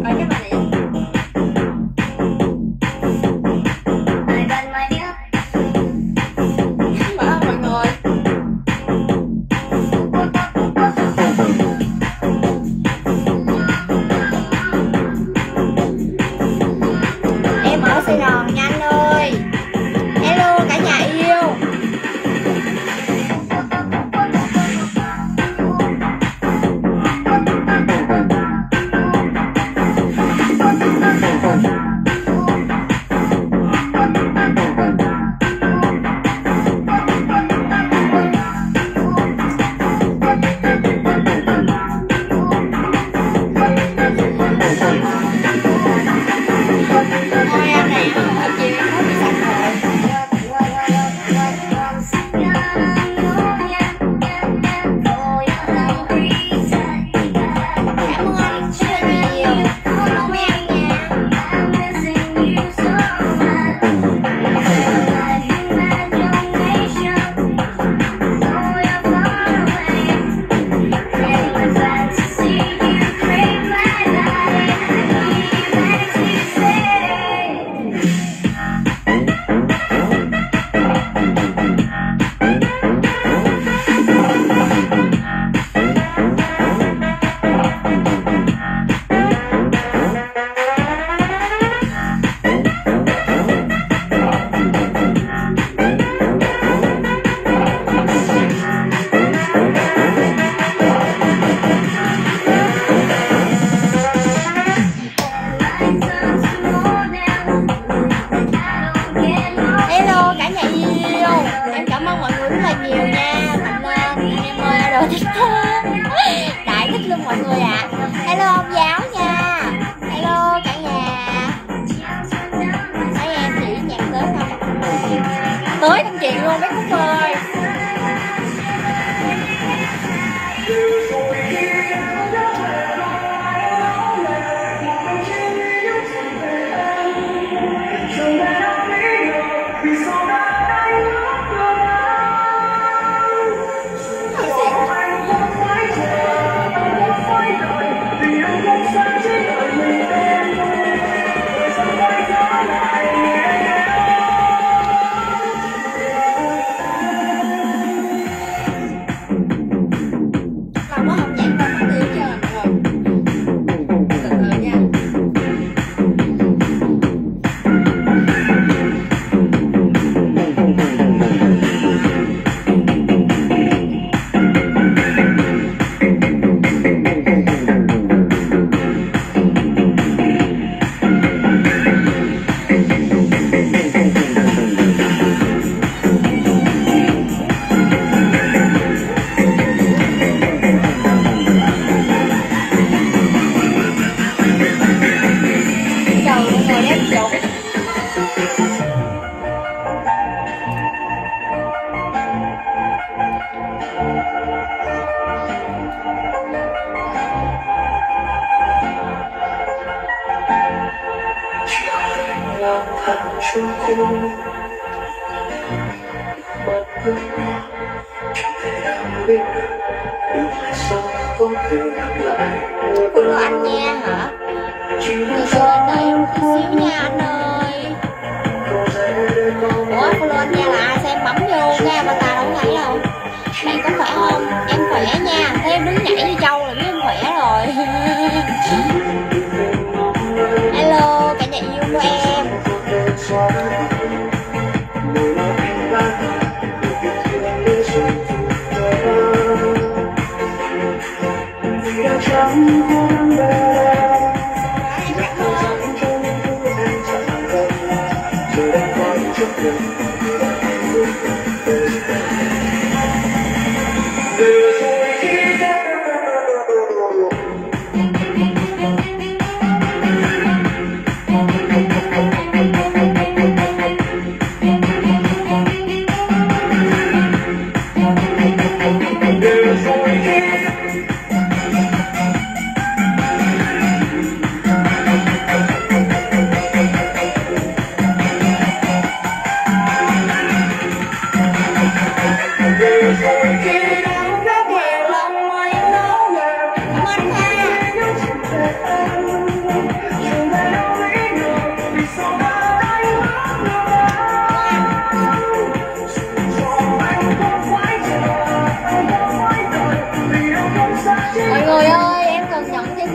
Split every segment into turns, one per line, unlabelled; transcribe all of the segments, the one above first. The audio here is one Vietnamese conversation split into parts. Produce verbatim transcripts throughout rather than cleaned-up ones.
Đại thích luôn mọi người ạ. À. Hello ông giáo nha. Hello cả nhà. Thấy em chỉ nhạc tới không? Tới công chuyện luôn mấy Cúc ơi. Follow anh nha hả? Người chơi đợi em một xíu nha anh ơi. Ủa follow anh nha là ai? Xem bấm vô cái avatar đâu có thấy đâu. Bạn có khỏe không? Em khỏe nha. Thấy em đứng nhảy như trâu là biết em khỏe rồi. Hello cả nhà yêu của em.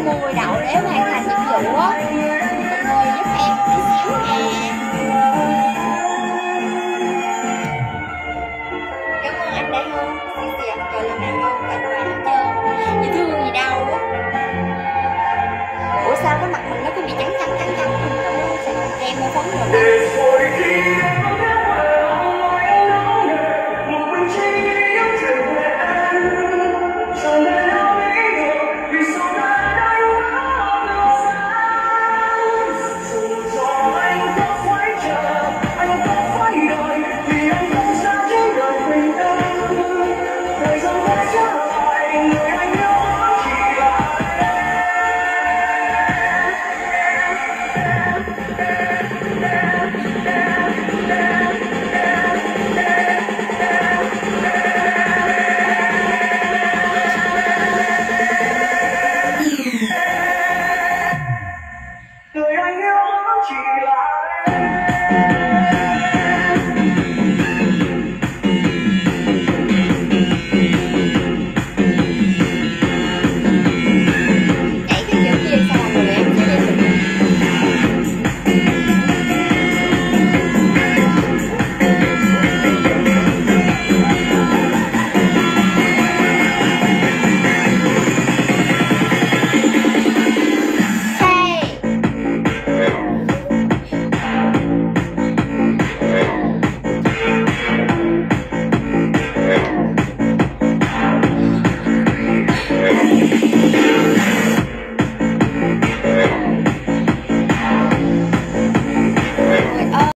mua đậu để hoàn thành nhiệm vụ á.